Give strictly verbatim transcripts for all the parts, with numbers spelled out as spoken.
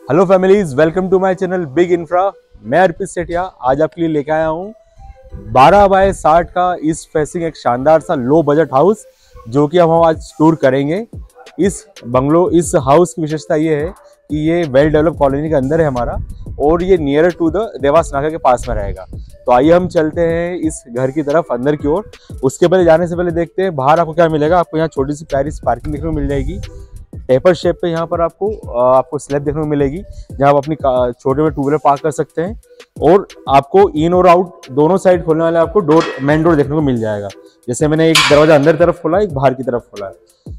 Hello families, welcome to my channel big infra. मैं अर्पित सेठिया आज आपके लिए लेके आया हूँ बारह बाय साठ का ईस्ट फेसिंग एक शानदार सा लो बजट हाउस जो कि हम आज टूर करेंगे। इस बंगलो इस हाउस की विशेषता ये है कि ये वेल डेवलप कॉलोनी के अंदर है हमारा और ये नियर टू द देवास नाका के पास में रहेगा। तो आइए हम चलते हैं इस घर की तरफ अंदर की ओर। उसके पहले जाने से पहले देखते हैं बाहर आपको क्या मिलेगा। आपको यहाँ छोटी सी प्यारी सी पार्किंग देखने को मिल जाएगी। टेपर शेप पे यहाँ पर आपको आपको स्लैब देखने को मिलेगी जहाँ आप अपनी छोटे में टू व्हीलर पार्क कर सकते हैं। और आपको इन और आउट दोनों साइड खोलने वाले आपको डोर मेन डोर देखने को मिल जाएगा। जैसे मैंने एक दरवाजा अंदर तरफ खोला, एक बाहर की तरफ खोला है।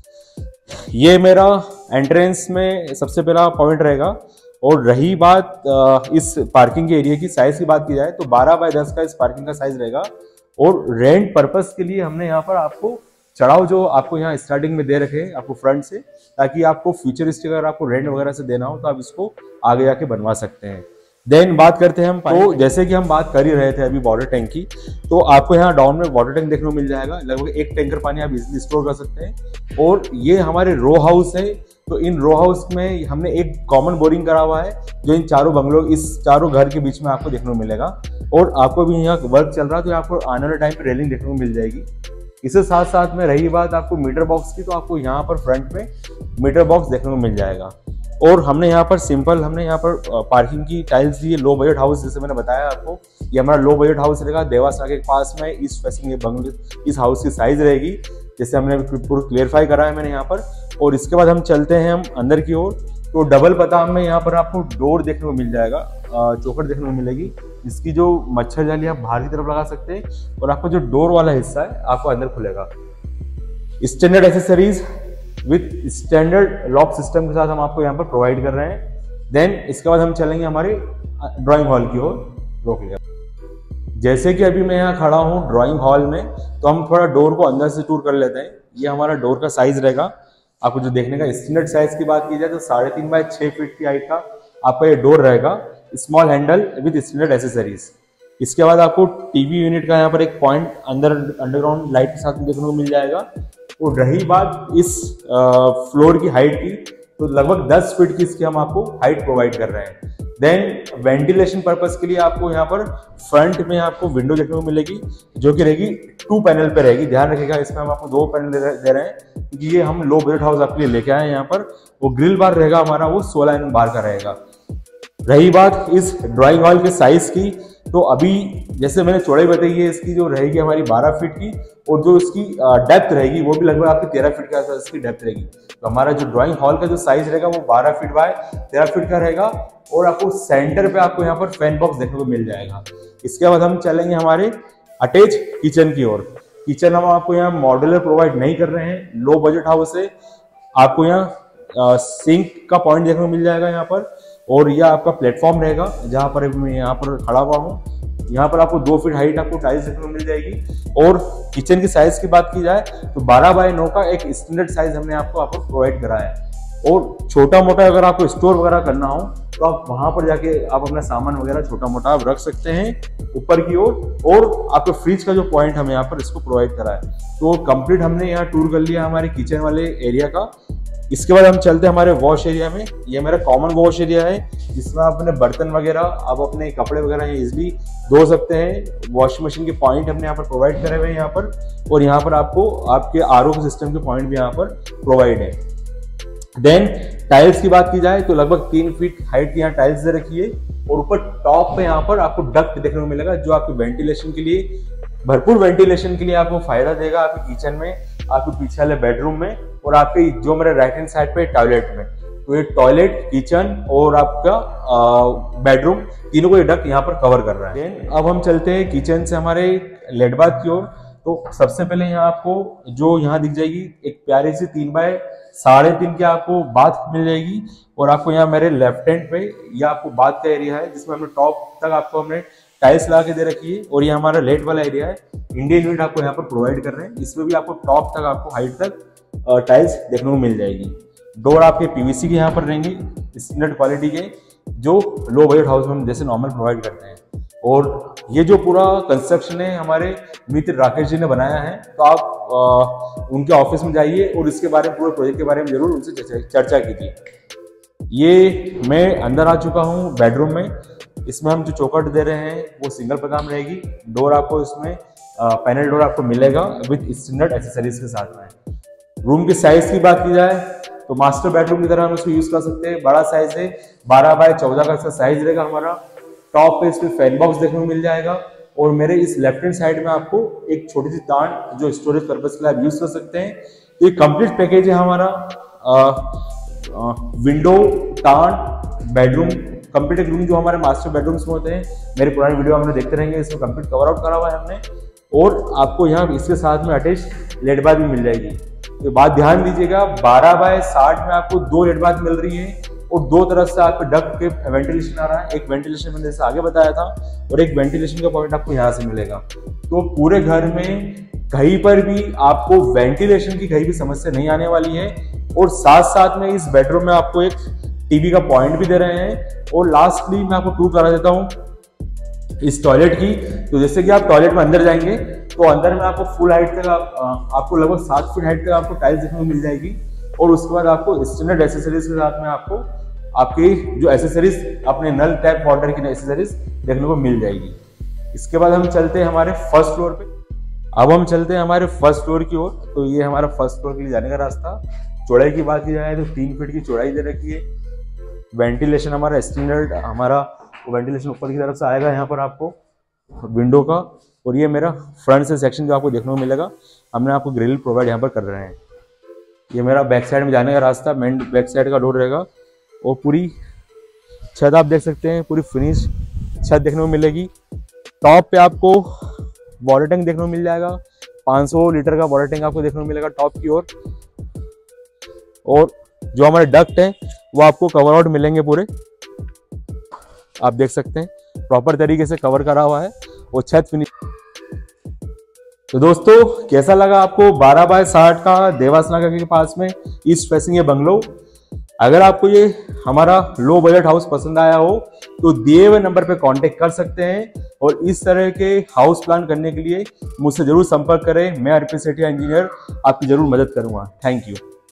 ये मेरा एंट्रेंस में सबसे पहला पॉइंट रहेगा। और रही बात इस पार्किंग के एरिया की साइज की बात की जाए तो बारह बाय दस का इस पार्किंग का साइज रहेगा। और रेंट पर्पस के लिए हमने यहाँ पर आपको चढ़ाव जो आपको यहाँ स्टार्टिंग में दे रखे हैं आपको फ्रंट से, ताकि आपको फ्यूचरिस्टिक अगर आपको रेंट वगैरह से देना हो तो आप इसको आगे जाके बनवा सकते हैं। देन बात करते हैं हम तो जैसे कि हम बात कर ही रहे थे अभी वाटर टैंक की, तो आपको यहाँ डाउन में वाटर टैंक देखने को मिल जाएगा। लगभग एक टैंकर पानी आप इजिली स्टोर कर सकते हैं। और ये हमारे रो हाउस है, तो इन रो हाउस में हमने एक कॉमन बोरिंग करा हुआ है जो इन चारों बंगलों इस चारों घर के बीच में आपको देखने को मिलेगा। और आपको भी यहाँ वर्क चल रहा है तो आपको आने वाले टाइम पे रेलिंग देखने को मिल जाएगी। इसके साथ साथ में रही बात आपको मीटर बॉक्स की, तो आपको यहाँ पर फ्रंट में मीटर बॉक्स देखने को मिल जाएगा। और हमने यहाँ पर सिंपल हमने यहाँ पर पार्किंग की टाइल्स दी है। लो बजट हाउस जैसे मैंने बताया आपको, ये हमारा लो बजट हाउस रहेगा। देवास नाके के पास में ईस्ट फेसिंग ये बंगले इस हाउस की साइज रहेगी, जैसे हमने पूरा क्लियरफाई करा है मैंने यहाँ पर। और इसके बाद हम चलते हैं हम अंदर की ओर। तो डबल पताम में यहाँ पर आपको डोर देखने को मिल जाएगा, चौखट देखने को मिलेगी, जिसकी जो मच्छर जाली आप बाहर की तरफ लगा सकते हैं। और आपको जो डोर वाला हिस्सा है आपको अंदर खुलेगा। Standard accessories with standard lock system के साथ हम आपको यहाँ पर प्रोवाइड कर रहे हैं। देन इसके बाद हम चलेंगे हमारे ड्राइंग हॉल की ओर। रोक लिया। जैसे कि अभी मैं यहाँ खड़ा हूँ ड्राइंग हॉल में, तो हम थोड़ा डोर को अंदर से टूर कर लेते हैं। ये हमारा डोर का साइज रहेगा। आपको जो देखने का स्टैंडर्ड साइज की बात की जाए तो साढ़े तीन बाय छह फीट की हाइट का आपका ये डोर रहेगा। Small handle with standard accessories. इसके बाद आपको टीवी यूनिट का यहाँ पर एक पॉइंट अंदर अंडरग्राउंड लाइट के साथ में देखने को मिल जाएगा। और रही बात इस आ, फ्लोर की हाइट की, तो लगभग दस फीट की इसकी हम आपको हाइट प्रोवाइड कर रहे हैं। देन वेंटिलेशन पर्पस के लिए आपको यहाँ पर फ्रंट में आपको विंडो देखने को मिलेगी जो कि रहेगी टू पैनल पे रहेगी। ध्यान रखिएगा, इसमें हम आपको दो पैनल दे रहे हैं क्योंकि ये हम लो बजट हाउस आपके लिए लेके आए हैं। यहाँ पर वो ग्रिल बार रहेगा हमारा, वो सोलह एम एम बार का रहेगा। रही बात इस ड्राइंग हॉल के साइज की, तो अभी जैसे मैंने चौड़ाई बताई है इसकी जो रहेगी हमारी बारह फीट की, और जो इसकी डेप्थ रहेगी वो भी लगभग आपकी तेरह फीट के आसपास इसकी डेप्थ रहेगी। तो हमारा जो ड्राइंग हॉल का जो साइज रहेगा वो बारह फीट बाय तेरह फीट का रहेगा। और आपको सेंटर पे आपको यहाँ पर फैन बॉक्स देखने को मिल जाएगा। इसके बाद हम चलेंगे हमारे अटैच किचन की ओर। किचन हम आपको यहाँ मॉड्यूलर प्रोवाइड नहीं कर रहे हैं, लो बजट हाउस है। आपको यहाँ सिंक का पॉइंट देखने को मिल जाएगा यहाँ पर। और यह आपका प्लेटफॉर्म रहेगा जहाँ पर मैं यहाँ पर खड़ा हुआ हूँ। यहाँ पर आपको दो फीट हाइट आपको टाइल्स देखने को मिल जाएगी। और किचन की साइज की बात की जाए तो बारह बाय नौ का एक स्टैंडर्ड साइज हमने आपको आपको प्रोवाइड करा है। और छोटा मोटा अगर आपको स्टोर वगैरह करना हो तो आप वहां पर जाके आप अपना सामान वगैरह छोटा मोटा आप रख सकते हैं ऊपर की ओर। और, और आपके फ्रिज का जो पॉइंट हमें यहाँ पर इसको प्रोवाइड करा है। तो कंप्लीट हमने यहाँ टूर कर लिया हमारे किचन वाले एरिया का। इसके बाद हम चलते हैं हमारे वॉश एरिया में। ये मेरा कॉमन वॉश एरिया है जिसमें आप अपने बर्तन वगैरह आप अपने कपड़े वगैरह इजिली धो सकते हैं। वॉशिंग मशीन के पॉइंट हमने यहाँ पर प्रोवाइड करे हुए हैं यहाँ पर। और यहाँ पर आपको आपके आर ओ सिस्टम के पॉइंट भी यहाँ पर प्रोवाइड है। देन टाइल्स की बात की जाए तो लगभग तीन फीट हाइट की यहाँ टाइल्स दे रखी है। और ऊपर टॉप पे यहाँ पर आपको डक्ट देखने को मिलेगा जो आपके वेंटिलेशन के लिए, भरपूर वेंटिलेशन के लिए आपको फायदा देगा आपके किचन में, आपके पीछे वाले बेडरूम में, और आपके जो मेरे राइट हैंड साइड पे टॉयलेट में। तो ये टॉयलेट, किचन और आपका बेडरूम तीनों को ये डक्ट यहाँ पर कवर कर रहा है। अब हम चलते हैं किचन से हमारे लेट बाथ की ओर। तो सबसे पहले यहाँ आपको जो यहाँ दिख जाएगी एक प्यारी सी तीन बाय साढ़े तीन की आपको बाथ मिल जाएगी। और आपको यहाँ मेरे लेफ्ट हैंड पे ये आपको बाथ का एरिया है जिसमें हमने टॉप तक आपको हमने टाइल्स लगा के दे रखी है। और ये हमारा लेट वाला एरिया है, इंडियन यूनिट आपको यहाँ पर प्रोवाइड कर रहे हैं। इसमें भी आपको टॉप तक आपको हाइट तक टाइल्स देखने को मिल जाएगी। डोर आपके पीवीसी के यहाँ पर रहेंगे, स्टैंडर्ड क्वालिटी के, जो लो बजट हाउस में हम जैसे नॉर्मल प्रोवाइड करते हैं। और ये जो पूरा कंस्ट्रक्शन है हमारे मित्र राकेश जी ने बनाया है। तो आप आ, उनके ऑफिस में जाइए और इसके बारे में, पूरे प्रोजेक्ट के बारे में जरूर उनसे चर्चा कीजिए। ये मैं अंदर आ चुका हूँ बेडरूम में। इसमें हम जो चौखट दे रहे हैं वो सिंगल पैगाम रहेगी। डोर आपको इसमें पैनल डोर आपको मिलेगा विद स्टैंडर्ड एक्सेसरीज के साथ में। रूम की साइज की बात की जाए तो मास्टर बेडरूम की तरह हम इसको यूज कर सकते हैं। बड़ा साइज है, बारह बाय चौदह का इसका साइज रहेगा हमारा। टॉप पे इसमें फैन बॉक्स देखने को मिल जाएगा और मेरे इस लेफ्ट हैंड साइड में आपको एक छोटी सी तान जो स्टोरेज पर्पज के लिए आप यूज कर सकते हैं। तो ये कंप्लीट पैकेज है हमारा। आ, आ, विंडो, तान, बेडरूम, कंप्लीट एक रूम जो हमारे मास्टर बेडरूम्स में होते हैं। मेरे पुराने वीडियो हमने देखते रहेंगे, इसमें कंप्लीट कवर आउट करा हुआ है हमने। और आपको यहाँ इसके साथ में अटैच लेट बाथ भी मिल जाएगी। तो बात ध्यान दीजिएगा, बारह बाय साठ में आपको दो लेट बाथ मिल रही है और दो तरफ से आपको डक्ट के वेंटिलेशन आ रहा है। एक वेंटिलेशन मैंने जैसे आगे बताया था और एक वेंटिलेशन का पॉइंट आपको यहाँ से मिलेगा। तो पूरे घर में कहीं पर भी आपको वेंटिलेशन की कहीं भी समस्या नहीं आने वाली है। और साथ साथ में इस बेडरूम में आपको एक टीवी का पॉइंट भी दे रहे हैं। और लास्टली मैं आपको टूर करा देता हूँ इस टॉयलेट की। तो जैसे कि आप टॉयलेट में अंदर जाएंगे तो अंदर में आपको फुल हाइट तक आप, आपको लगभग सात फीट हाइट तक आपको टाइल्स देखने को मिल जाएगी। और उसके बाद आपको स्टैंडर्ड एक्सेसरीज के साथ में आपको आपकी जो एक्सेसरीज अपने नल टैप वाटर की एक्सेसरीज देखने को मिल जाएगी। इसके बाद हम चलते हैं हमारे फर्स्ट फ्लोर पे। अब हम चलते हैं हमारे फर्स्ट फ्लोर की ओर। तो ये हमारा फर्स्ट फ्लोर के लिए जाने का रास्ता। चौड़ाई की बात की जाए तो तीन फीट की चौड़ाई दे रखी है। वेंटिलेशन हमारा स्टैंडर्ड हमारा वेंटिलेशन ऊपर की तरफ से आएगा यहाँ पर आपको विंडो का। और ये मेरा फ्रंट से सेक्शन जो आपको देखने को मिलेगा, हमने आपको ग्रिल प्रोवाइड यहाँ पर कर रहे हैं। ये मेरा बैक साइड में जाने का रास्ता, मेन बैक साइड का डोर रहेगा। और पूरी छत आप देख सकते हैं, पूरी फिनिश छत देखने को मिलेगी। टॉप पे आपको वाटर टैंक देखने को मिल जाएगा। पाँच सौ लीटर का वाटर टैंक आपको देखने को मिलेगा टॉप की ओर। और जो हमारे डक्ट है वो आपको कवर आउट मिलेंगे पूरे, आप देख सकते हैं प्रॉपर तरीके से कवर करा हुआ है और छत फिनिश। तो दोस्तों कैसा लगा आपको बारह बाय साठ का देवासनागर के पास में ईस्ट फेसिंग ये बंगलो? अगर आपको ये हमारा लो बजट हाउस पसंद आया हो तो दिए हुए नंबर पे कांटेक्ट कर सकते हैं। और इस तरह के हाउस प्लान करने के लिए मुझसे जरूर संपर्क करें। मैं अर्पित सेठिया इंजीनियर आपकी जरूर मदद करूंगा। Thank you.